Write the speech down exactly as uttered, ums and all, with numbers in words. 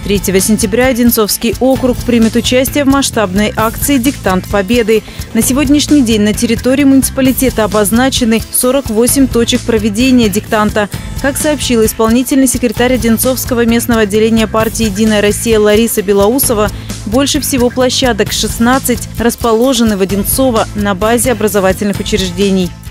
третьего сентября Одинцовский округ примет участие в масштабной акции «Диктант Победы». На сегодняшний день на территории муниципалитета обозначены сорок восемь точек проведения диктанта. Как сообщила исполнительный секретарь Одинцовского местного отделения партии «Единая Россия» Лариса Белоусова, больше всего площадок, шестнадцать, расположены в Одинцово на базе образовательных учреждений.